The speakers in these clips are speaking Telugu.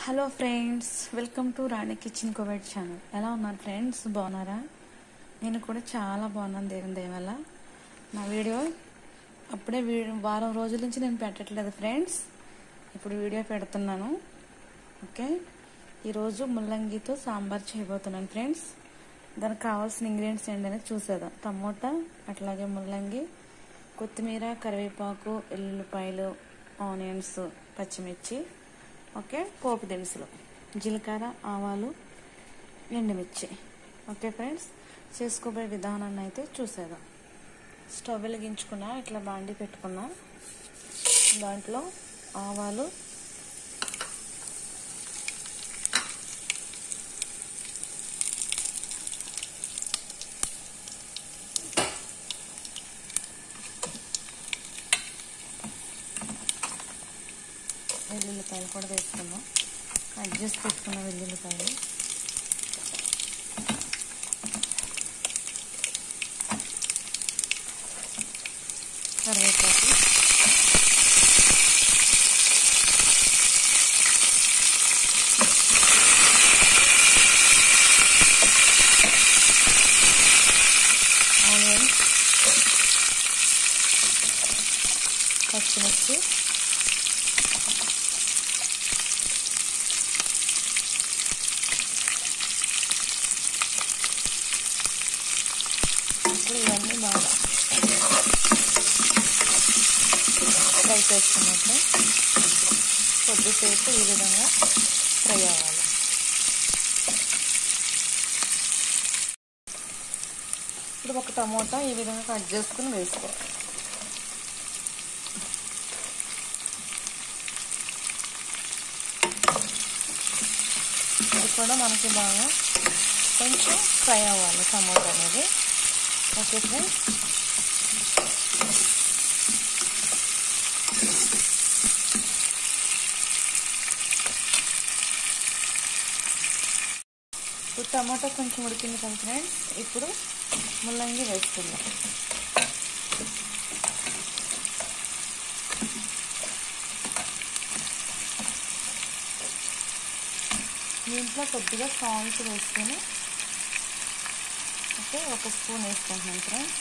Hello friends, welcome to Rani kitchen Kuwait channel. ఎలా ఉన్నారు ఫ్రెండ్స్? బాగున్నారా? నేను కూడా చాలా బాగున్నాను దేవుని దయ వల్ల. నా వీడియో అప్పుడే వారం రోజుల నుంచి నేను పెట్టట్లేదు ఫ్రెండ్స్. ఇప్పుడు వీడియో పెడుతున్నాను. ఓకే, ఈరోజు ముల్లంగితో సాంబార్ చేయబోతున్నాను ఫ్రెండ్స్. దానికి కావాల్సిన ఇంగ్రీడియంట్స్ ఏంటనేది చూసేద్దాం. టమోటా, అట్లాగే ముల్లంగి, కొత్తిమీర, కరివేపాకు, ఎల్లుల్లిపాయలు, ఆనియన్స్, పచ్చిమిర్చి, ఓకే, పోపు దినుసులు, జీలకర్ర, ఆవాలు, ఎండుమిర్చి. ఓకే ఫ్రెండ్స్, చేసుకోబోయే విధానాన్ని అయితే చూసేద్దాం. స్టవ్ వెలిగించుకున్నా, ఇట్లా బాండి పెట్టుకున్నా. దాంట్లో ఆవాలు, వెల్లుల్లిపాయలు కూడా వేసుకుందాం. కట్ చేసి పెట్టుకున్న వెల్లుల్లిపాయలు, కరివేపాకు, ఆనియన్స్, పచ్చిమిర్చి, ఇవన్నీ బాగా ఫ్రై చేసుకున్నట్టు కొద్దిసేపు ఈ విధంగా ఫ్రై అవ్వాలి. ఇప్పుడు ఒక టమోటా ఈ విధంగా కట్ చేసుకుని వేసుకోవాలి. ఇది కూడా మనకి బాగా కొంచెం ఫ్రై అవ్వాలి టమోటా అనేది. ఓకే ఫ్రెండ్స్, ఇప్పుడు టమాటా కొంచెం ఉడికింది కదా ఫ్రెండ్స్, ఇప్పుడు ముల్లంగి వేసుకుందాం. దీంట్లో కొద్దిగా సాల్ట్ వేసుకొని, ఓకే, ఒక స్పూన్ వేసుకుంటున్నాం ఫ్రెండ్స్.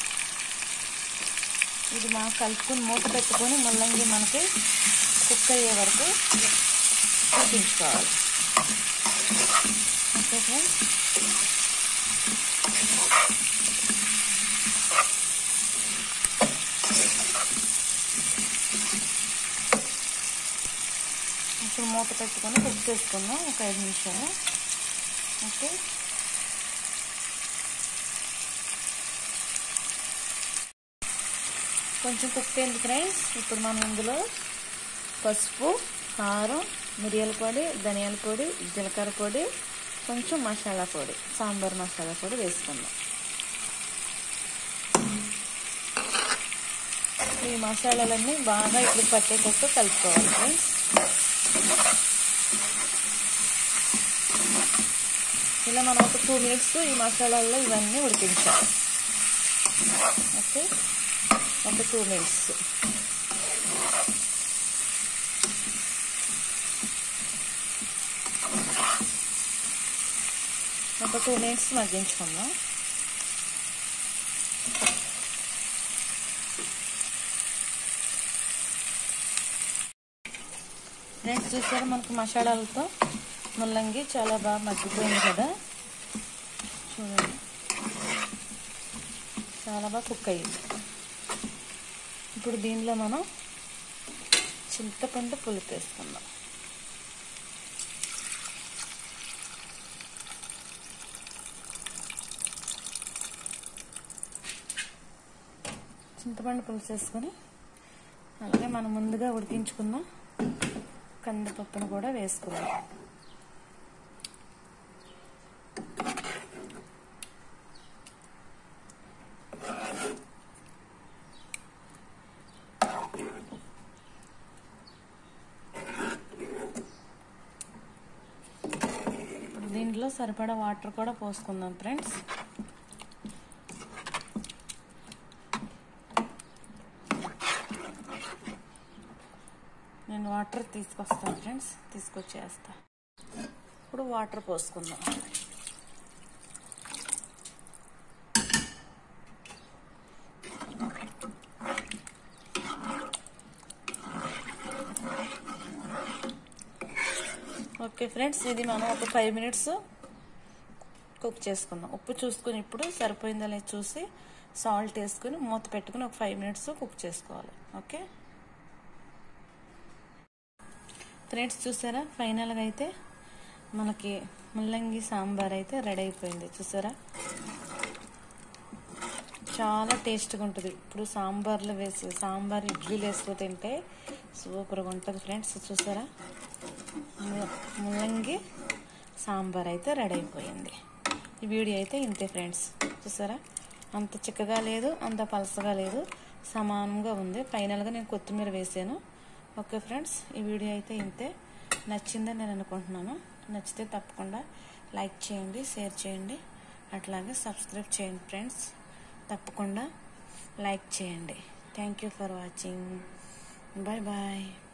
ఇది మనం కలుపుకొని మూత పెట్టుకొని ముల్లంగి మనకి కుక్ అయ్యే వరకు ఉడికించుకోవాలి. ఓకే ఫ్రెండ్స్, ఇప్పుడు మూత పెట్టుకొని కుక్ చేసుకుందాం ఒక 5 నిమిషాలు. ఓకే, కొంచెం కుక్ అయింది ఫ్రెండ్స్. ఇప్పుడు మనం ఇందులో పసుపు, కారం, మిరియాల పొడి, ధనియాల పొడి, జీలకర్ర పొడి, కొంచెం మసాలా పొడి, సాంబార్ మసాలా పొడి వేసుకుందాం. ఈ మసాలాలన్నీ బాగా ఇప్పుడు పట్టేటట్టు కలుపుకోవాలి ఫ్రెండ్స్. ఇలా మనం ఒక 2 మినిట్స్ ఈ మసాలాల్లో ఇవన్నీ ఉడికించాలి. ఓకే, ఒక 2 మినిట్స్. ఒక 2 మినిట్స్ మగ్గించుకుందాం. నెక్స్ట్ చూసారా, మనకు మసాలాలతో ముల్లంగి చాలా బాగా మగ్గిపోయింది కదా. చూడండి, చాలా బాగా కుక్ అయ్యింది. ఇప్పుడు దీనిలో మనం చింతపండు పులుపు వేసుకుందాం. చింతపండు పులుసు వేసుకొని, అలాగే మనం ముందుగా ఉడికించుకున్న కందిపప్పును కూడా వేసుకుందాం. ఇప్పుడు దీంట్లో సరిపడా వాటర్ కూడా పోసుకుందాం ఫ్రెండ్స్. నేను వాటర్ తీసుకొస్తాను ఫ్రెండ్స్, తీసుకొచ్చేస్తా. ఇప్పుడు వాటర్ పోసుకుందాం. ఓకే ఫ్రెండ్స్, ఇది మనం ఒక 5 మినిట్స్ కుక్ చేసుకుందాం. ఉప్పు చూసుకుని ఇప్పుడు సరిపోయిందా లేదు చూసి సాల్ట్ వేసుకుని మూత పెట్టుకుని ఒక 5 మినిట్స్ కుక్ చేసుకోవాలి. ఓకే ఫ్రెండ్స్, చూసారా ఫైనల్గా అయితే మనకి ముల్లంగి సాంబార్ అయితే రెడీ అయిపోయింది. చూసారా చాలా టేస్ట్గా ఉంటుంది. ఇప్పుడు సాంబార్లో వేసి సాంబార్ ఇడ్లీలు వేసుకు తింటే సూపర్గా ఉంటుంది ఫ్రెండ్స్. చూసారా ముల్లంగి సాంబార్ అయితే రెడీ అయిపోయింది. ఈ వీడియో అయితే ఇంతే ఫ్రెండ్స్. చూసారా అంత చిక్కగా లేదు, అంత పలసగా లేదు, సమానంగా ఉంది. ఫైనల్గా నేను కొత్తిమీర వేసాను. ఓకే ఫ్రెండ్స్, ఈ వీడియో అయితే ఇంతే. నచ్చిందని నేను అనుకుంటున్నాను. నచ్చితే తప్పకుండా లైక్ చేయండి, షేర్ చేయండి, అట్లాగే సబ్స్క్రైబ్ చేయండి ఫ్రెండ్స్. తప్పకుండా లైక్ చేయండి. Thank you for watching. Bye bye.